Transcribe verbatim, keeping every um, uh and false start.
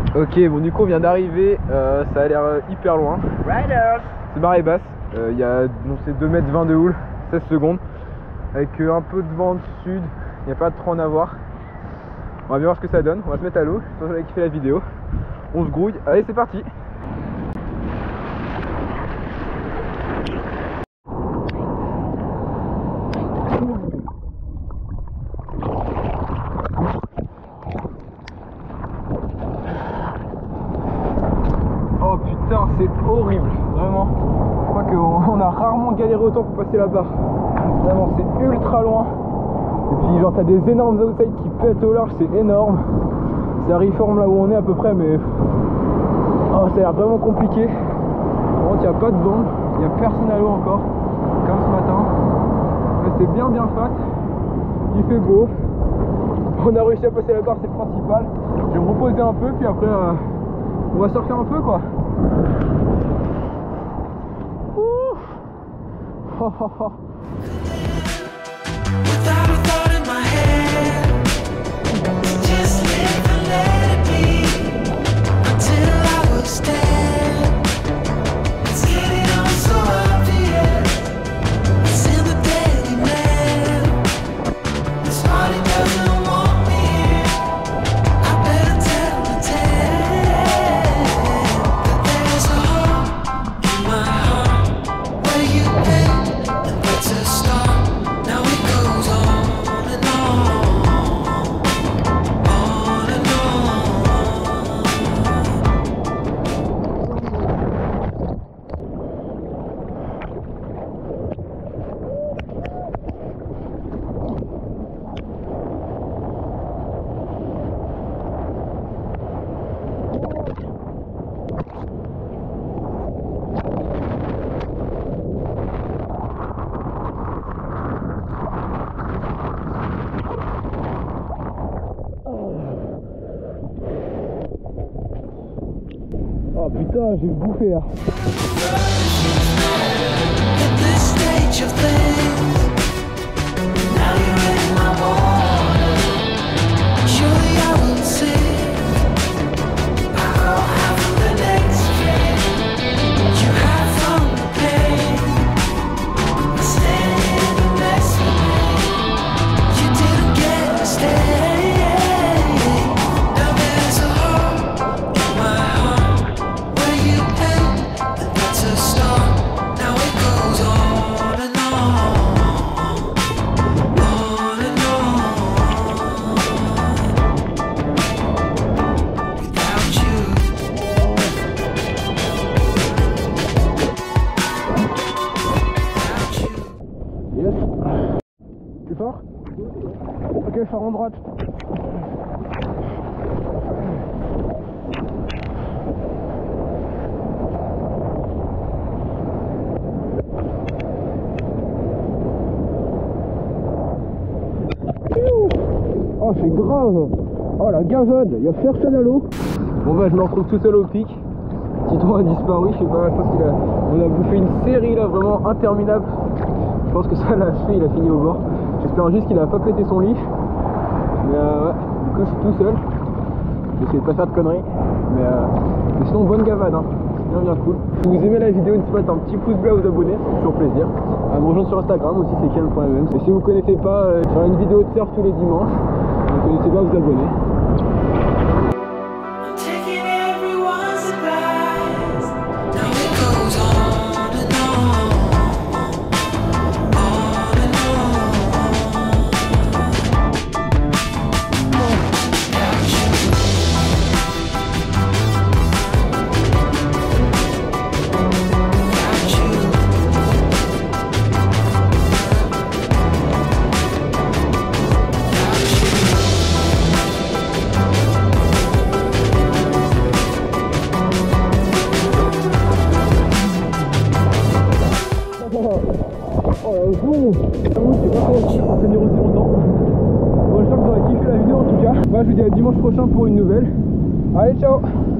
Ok, bon du coup on vient d'arriver, euh, ça a l'air hyper loin. Riders. C'est marée basse, il euh, y a donc c'est deux mètres vingt de houle, seize secondes. Avec euh, un peu de vent du sud, il n'y a pas trop en avoir. On va bien voir ce que ça donne, on va se mettre à l'eau, je pense que vous avez kiffé la vidéo. On se grouille, allez c'est parti. Oh putain, c'est horrible, vraiment. Je crois qu'on on a rarement galéré autant pour passer là-bas. Vraiment, c'est ultra loin. Et puis genre t'as des énormes outsides qui pètent au large, c'est énorme. Ça reforme là où on est à peu près, mais oh, ça a l'air vraiment compliqué. Par contre, il n'y a pas de vent, il n'y a personne à l'eau encore, comme ce matin. Mais c'est bien bien fat, il fait beau. On a réussi à passer la barre, c'est le principal. Je vais me reposer un peu, puis après euh, on va surfer un peu quoi. Ouh. Oh, oh, oh. Oh putain, j'ai bouffé là. Tu fort? Ok, je pars en droite. Oh, c'est grave. Oh, la gavade, il y a personne à l'eau. Bon bah, je me retrouve tout seul au pic. Titon a disparu, je sais pas, je pense qu'il a... On a bouffé une série là, vraiment interminable. Je pense que ça l'a achevé, il a fini au bord. J'espère juste qu'il a pas pété son lit. Mais euh, ouais, du coup je suis tout seul. J'essaie de pas faire de conneries. Mais, euh, mais sinon bonne gavade, hein. Bien bien cool. Si vous aimez la vidéo, n'hésitez pas à mettre un petit pouce bleu à vous abonner, c'est toujours plaisir. À me rejoindre sur Instagram aussi, c'est ken point m m. Et si vous connaissez pas, euh, je ferai une vidéo de surf tous les dimanches. Donc n'hésitez pas à vous abonner. Oh la boum. J'avoue, c'est pas trop pour tenir aussi longtemps. Bon, j'espère que vous aurez kiffé la vidéo en tout cas. Moi je vous dis à dimanche prochain pour une nouvelle. Allez, ciao.